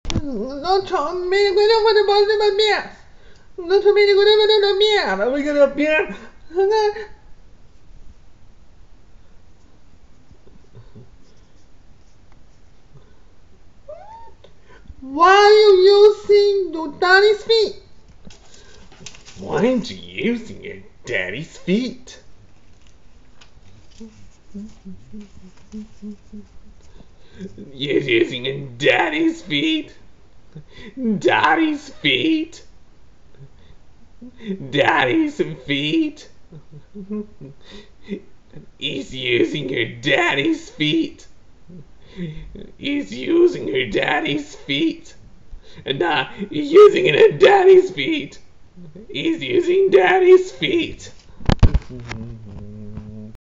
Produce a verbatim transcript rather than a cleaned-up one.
Notre mais guardiamo le volte ma mia. Notre mais guardiamo la mia. La voglio la mia. Why are you using your daddy's feet? Why aren't you using your daddy's feet? You're using your daddy's feet? Daddy's feet? Daddy's feet? He's using your daddy's feet. He's using her daddy's feet. And now he's using her daddy's feet. He's using daddy's feet.